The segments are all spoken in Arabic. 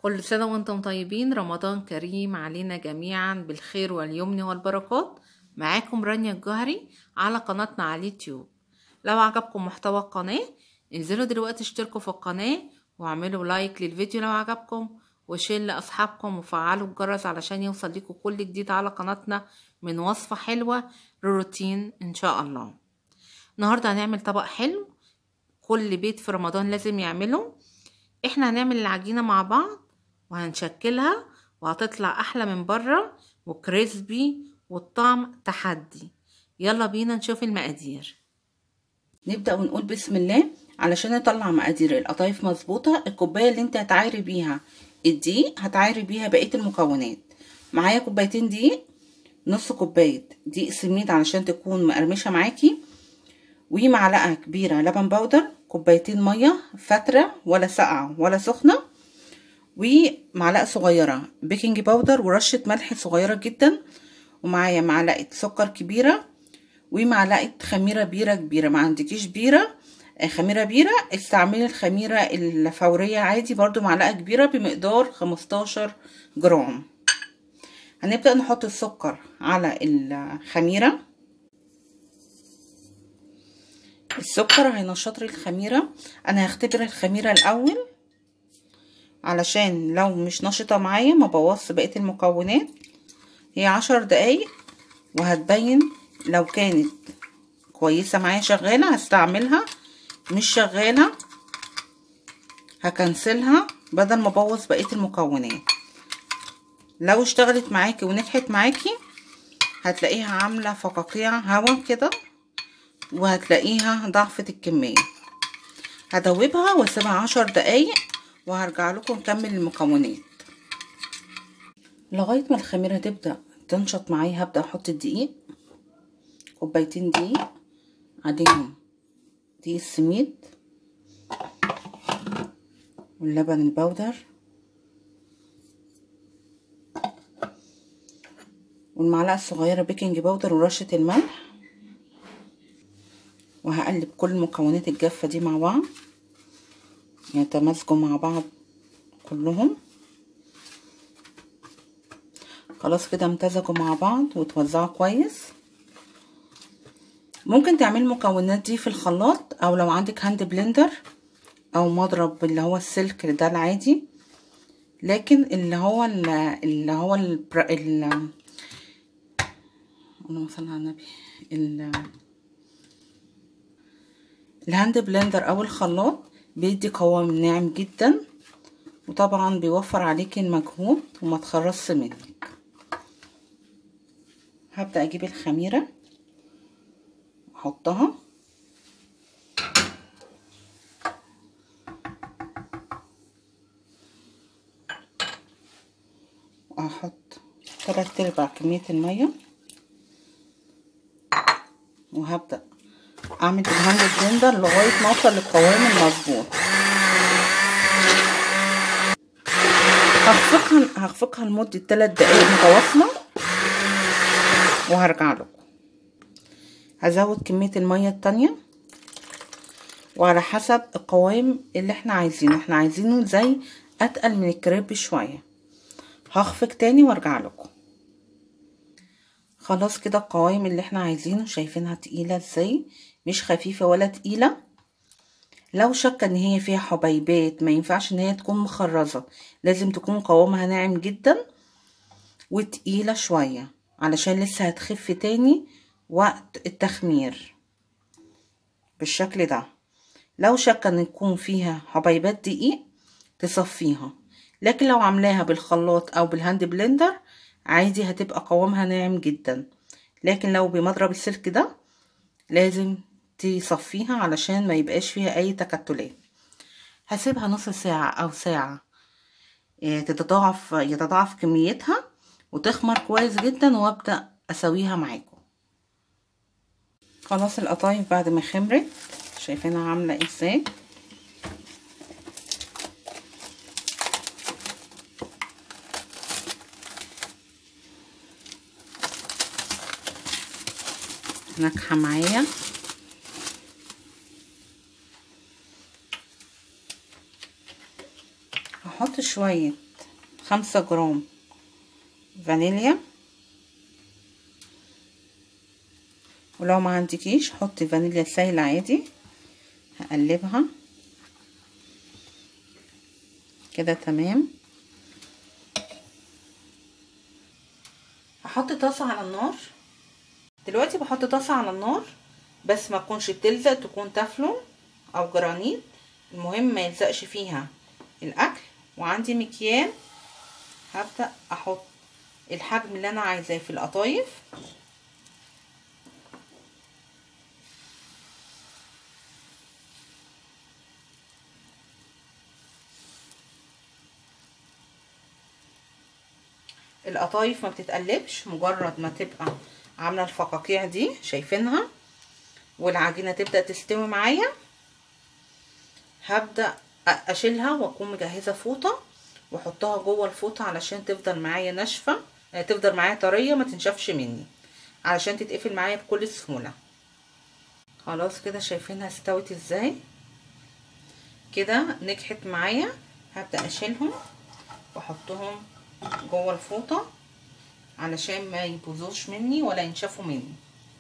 كل سنة وانتم طيبين. رمضان كريم علينا جميعا بالخير واليمن والبركات. معاكم رانيا الجوهري على قناتنا على اليوتيوب. لو عجبكم محتوى القناة انزلوا دلوقتي اشتركوا في القناة واعملوا لايك للفيديو لو عجبكم، وشير لأصحابكم وفعلوا الجرس علشان يوصل لكم كل جديد على قناتنا من وصفة حلوة للروتين ان شاء الله. النهاردة هنعمل طبق حلو كل بيت في رمضان لازم يعمله. احنا هنعمل العجينة مع بعض وهنشكلها وهتطلع احلى من بره وكريسبي والطعم تحدي. يلا بينا نشوف المقادير. نبدأ ونقول بسم الله. علشان نطلع مقادير القطايف مظبوطة، الكوباية اللي انت هتعايري بيها الدقيق هتعايري بيها بقية المكونات. معايا كوبايتين دقيق، نص كوباية دقيق سميد علشان تكون مقرمشة معاكي، ومعلقة كبيرة لبن بودر، كوبايتين مية فترة ولا ساقعة ولا سخنة، ومعلقة صغيرة بيكنج باودر ورشة ملح صغيرة جدا، ومعايا معلقة سكر كبيرة، ومعلقة خميرة بيرة كبيرة. ما عندكيش خميرة بيرة استعملي الخميرة الفورية عادي، برضو معلقة كبيرة بمقدار 15 جرام. هنبدأ نحط السكر على الخميرة. السكر هينشط لي الخميرة. انا هختبر الخميرة الاول علشان لو مش نشطة معايا ما بوظش بقية المكونات. هي 10 دقايق وهتبين لو كانت كويسة معايا شغالة هستعملها، مش شغالة هكنسلها بدل ما ابوظ بقية المكونات. لو اشتغلت معاكي ونجحت معاكي هتلاقيها عاملة فقاقيع هوا كده، وهتلاقيها ضعفت الكمية. هدوبها واسيبها 10 دقايق وهرجع لكم نكمل المكونات. لغاية ما الخميرة تبدأ تنشط معايا هبدأ احط الدقيق. كوبايتين دقيق عليهم دقيق السميد واللبن البودر والمعلقة الصغيرة بيكنج باودر ورشة الملح، وهقلب كل مكونات الجافة دي مع بعض يتماسكوا مع بعض كلهم. خلاص كده امتزجوا مع بعض وتوزعوا كويس. ممكن تعملي المكونات دي في الخلاط، او لو عندك هاند بلندر او مضرب اللي هو السلك ده العادي، لكن اللهم صل على النبي، الهاند بلندر او الخلاط بيدي قوام ناعم جدا، وطبعا بيوفر عليكي المجهود وما تخرصش منك. هبدأ اجيب الخميرة احطها واحط 3/4 كمية المية، وهبدأ اعمل الهاند بلندر لغاية ما اوصل للقوام المظبوط. هخفقها لمدة 3 دقايق متواصلة وهرجع لكم. هزود كمية المية التانية وعلى حسب القوام اللي احنا عايزينه. احنا عايزينه زي اتقل من الكريب شوية. هخفق تاني وارجع لكم. خلاص كده القوام اللي احنا عايزينه، شايفينها تقيلة ازاي؟ مش خفيفة ولا تقيلة. لو شك ان هي فيها حبيبات ما ينفعش ان هي تكون مخرزة، لازم تكون قوامها ناعم جدا وتقيلة شوية علشان لسه هتخف تاني وقت التخمير بالشكل ده. لو شك ان يكون فيها حبيبات دقيق تصفيها، لكن لو عاملاها بالخلاط او بالهاند بلندر عادي هتبقى قوامها ناعم جدا. لكن لو بمضرب السلك ده لازم تصفيها علشان ما يبقاش فيها اي تكتلات. هسيبها نص ساعة او ساعة يتضاعف كميتها وتخمر كويس جدا، وابدأ اسويها معاكم. خلاص القطايف بعد ما خمرت شايفينها عاملة ازاي؟ ناجحة معايا. هحط شوية 5 جرام فانيليا، ولو ما عندكيش حطي فانيليا سايلة عادي. هقلبها كده تمام. هحط طاسة على النار دلوقتي. بحط طاسة على النار بس ما تكونش بتلزق، تكون تeflon او جرانيت، المهم ما يلزقش فيها الاكل. وعندي مكيال هبدأ احط الحجم اللي انا عايزاه في القطايف. القطايف ما بتتقلبش، مجرد ما تبقى عامله الفقاقيع دي شايفينها والعجينه تبدا تستوي معايا، هبدا اشيلها واكون مجهزه فوطه واحطها جوه الفوطه علشان تفضل معايا ناشفه، تفضل معايا طريه ما تنشفش مني، علشان تتقفل معايا بكل سهوله. خلاص كده شايفينها استوت ازاي، كده نجحت معايا. هبدا اشيلهم واحطهم جوه الفوطه علشان ما يبوظوش مني ولا ينشفوا مني.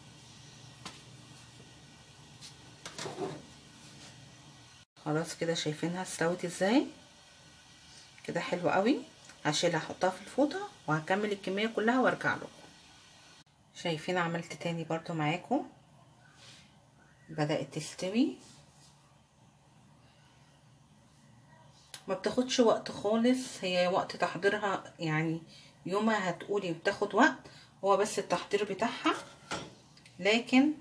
خلاص كده شايفينها استوت ازاي، كده حلو قوي. هشيلها احطها في الفوطه وهكمل الكميه كلها وارجع لكم. شايفين عملت تاني برضو معاكم، بدأت تستوي، ما بتاخدش وقت خالص، هي وقت تحضيرها يعني يومها هتقولي بتاخد وقت، هو بس التحضير بتاعها. لكن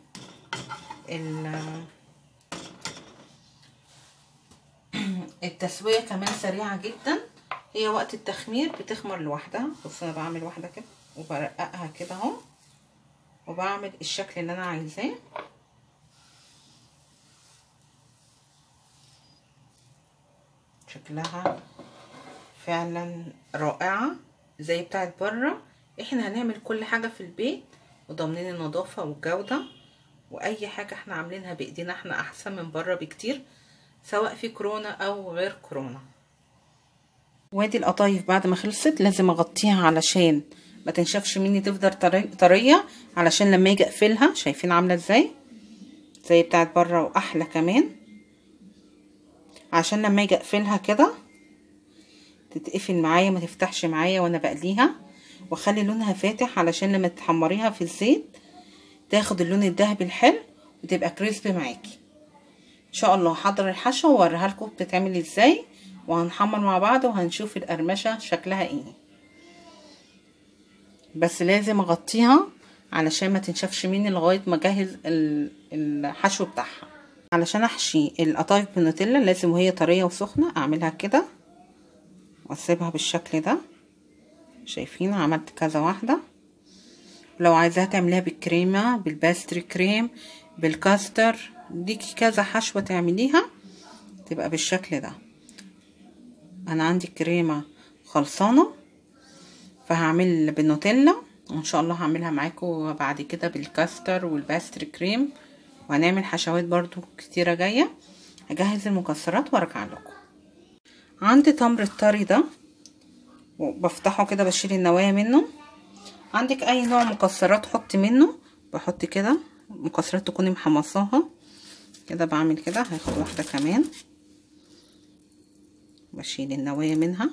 التسوية كمان سريعة جدا، هي وقت التخمير بتخمر لوحدها. بص انا بعمل واحدة كده وبرققها كده اهو، وبعمل الشكل اللي انا عايزاه. شكلها فعلا رائعة زي بتاعت بره. احنا هنعمل كل حاجة في البيت وضامنين النظافة والجودة، واي حاجة احنا عاملينها بايدينا احنا احسن من بره بكتير، سواء في كورونا او غير كورونا. وادي القطايف بعد ما خلصت لازم اغطيها علشان ما تنشفش مني، تفضل طرية علشان لما اجي اقفلها شايفين عاملة ازاي زي بتاعت بره واحلى كمان، عشان لما اجي اقفلها كده تتقفل معايا ما تفتحش معايا وانا بقليها. واخلي لونها فاتح علشان لما تحمريها في الزيت تاخد اللون الذهبي الحلو وتبقى كريسبي معاكي. ان شاء الله هحضر الحشوه واوريها لكم بتتعمل ازاي، وهنحمر مع بعض وهنشوف القرمشه شكلها ايه. بس لازم اغطيها علشان ما تنشفش مني لغايه ما اجهز الحشو بتاعها. علشان احشي القطايف بالنوتيلا لازم وهي طريه وسخنه اعملها كده واسيبها بالشكل ده. شايفين عملت كذا واحده. لو عايزاها تعمليها بالكريمه، بالباستري كريم، بالكاستر، ديكي كذا حشوه تعمليها تبقى بالشكل ده. انا عندي كريمه خلصانه فهعمل بالنوتيلا، وان شاء الله هعملها معاكم بعد كده بالكاستر والباستري كريم، وهنعمل حشوات برضو كتيره جايه. هجهز المكسرات وارجع لكم. عندي تمر الطري ده وبفتحه كده بشيل النوايا منه. عندك اي نوع مكسرات حطي منه، بحط كده مكسرات تكوني محمصاها كده. بعمل كده هاخد واحده كمان بشيل النوايا منها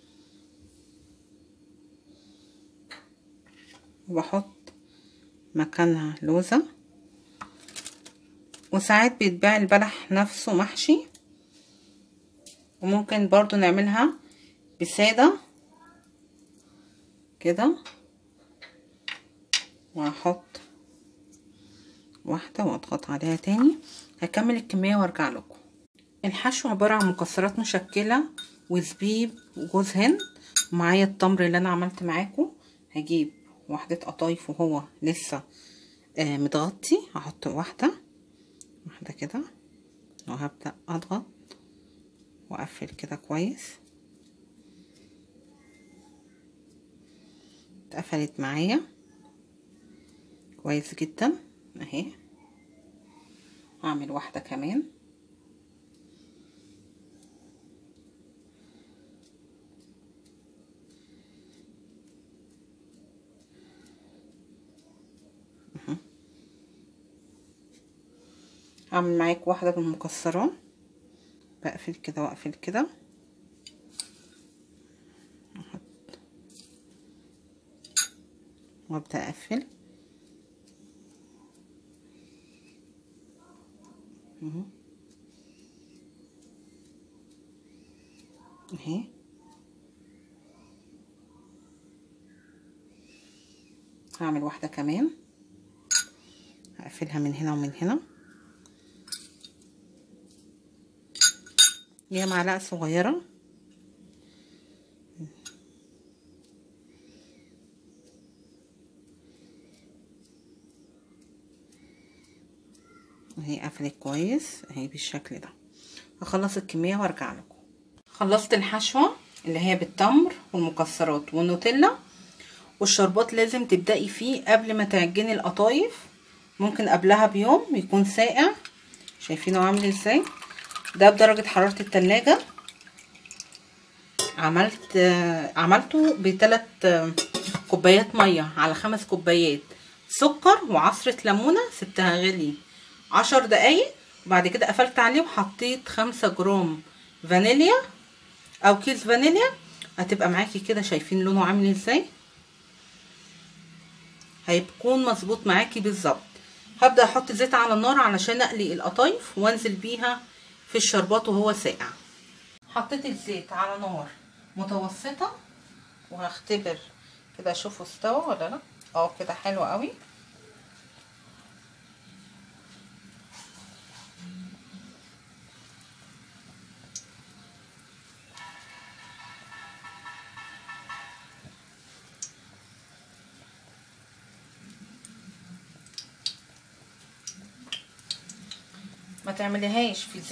وبحط مكانها لوزة. وساعات بيتباع البلح نفسه محشي، وممكن برضو نعملها بسادة كده. وهحط واحدة واضغط عليها تاني. هكمل الكمية وارجع لكم. الحشو عبارة عن مكسرات مشكلة وزبيب وجوز هند، ومعايا التمر اللي انا عملت معاكم. هجيب واحدة قطايف وهو لسه متغطي، هحط واحدة كده وهبدأ اضغط واقفل كده كويس. اتقفلت معايا كويس جدا اهي. هعمل واحدة كمان هعمل معاك واحدة بالمكسرات، بقفل كده واقفل كده، وابدأ اقفل اهي. هعمل واحدة كمان، هقفلها من هنا ومن هنا. هي معلقة صغيرة اهي، قفلت كويس اهي بالشكل ده. هخلص الكمية وارجع لكم. خلصت الحشوة اللي هي بالتمر والمكسرات والنوتيلا، والشربات لازم تبدأي فيه قبل ما تعجني القطايف، ممكن قبلها بيوم يكون ساقع. شايفينه عامل ازاي؟ ده بدرجة حرارة التلاجة. عملته ب3 كوبايات مية على 5 كوبايات سكر وعصرة ليمونة، سبتها غلي 10 دقايق، وبعد كده قفلت عليه وحطيت 5 جرام فانيليا او كيس فانيليا. هتبقى معاكي كده، شايفين لونه عامل ازاي؟ هيكون مظبوط معاكي بالظبط. هبدأ احط زيت على النار علشان اقلي القطايف وانزل بيها في الشربات وهو ساقع. حطيت الزيت على نار متوسطة وهختبر كده اشوفه استوى ولا لا. كده حلو قوي. ما تعمليهاش في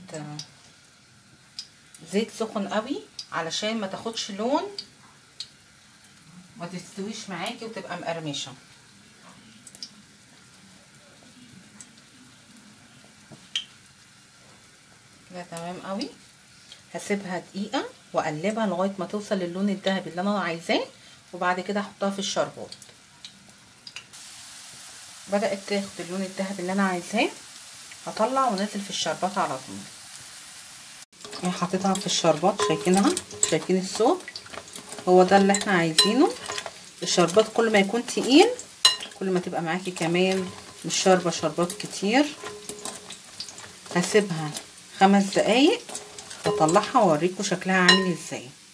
زيت سخن قوي علشان ما تاخدش لون، ما تستويش معاكي وتبقى مقرمشه. كده تمام قوي. هسيبها دقيقه واقلبها لغايه ما توصل للون الذهبي اللي انا عايزاه، وبعد كده احطها في الشربات. بدات تاخد اللون الذهبي اللي انا عايزاه، هطلع ونازل في الشربات على طول. انا حطيتها في الشربات، شايفينها؟ شايفين الصوت؟ هو ده اللي احنا عايزينه. الشربات كل ما يكون تقيل كل ما تبقى معاكي كمان مش شاربه شربات كتير. هسيبها 5 دقايق واطلعها واوريكم شكلها عامل ازاي.